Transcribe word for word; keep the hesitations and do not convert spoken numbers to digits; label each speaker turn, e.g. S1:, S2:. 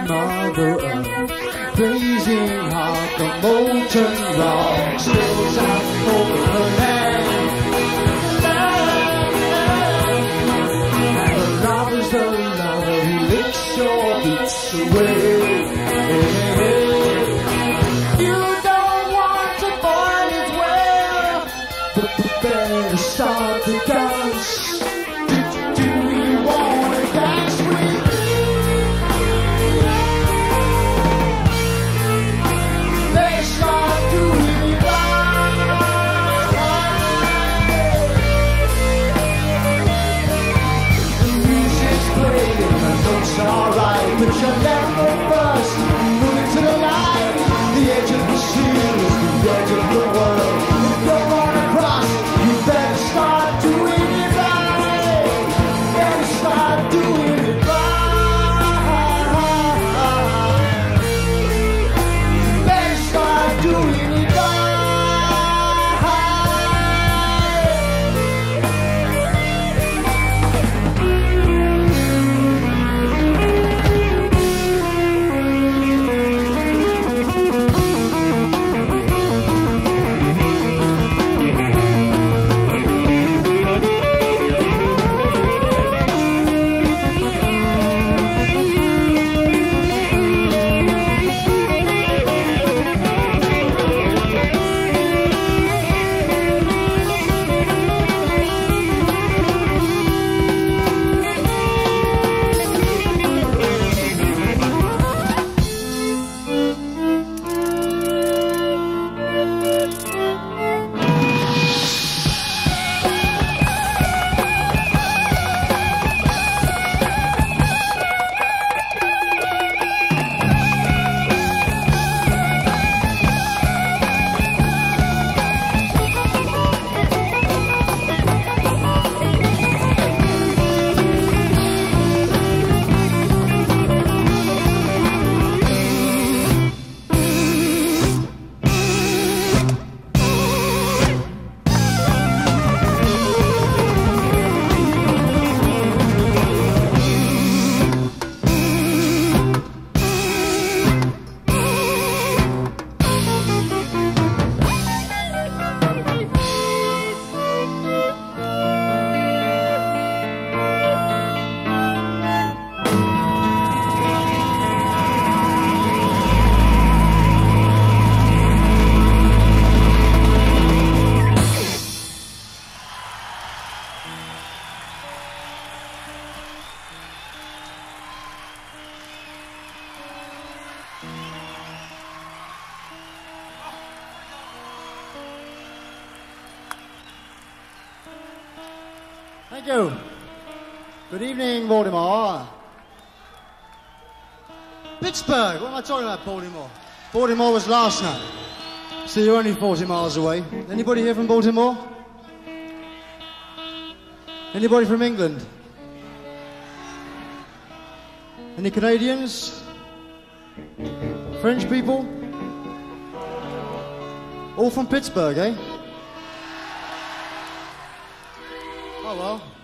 S1: Mother Earth, praising how the molten rock spills out over her land. And the love is the lover who licks your boots away. You don't want to find his well, but better start to dance. Do you want to dance with me? They start doing it right. The music's playing and the notes are right, but you'll never burst. Moving to the light, the edge of the sea is the edge of the world. If you wanna cross, you better start doing it right. Better start doing it right. Better start doing it right. Thank you. Good evening, Baltimore. Pittsburgh. What am I talking about, Baltimore? Baltimore was last night. So you're only forty miles away. Anybody here from Baltimore? Anybody from England? Any Canadians? French people? All from Pittsburgh, eh? Oh well.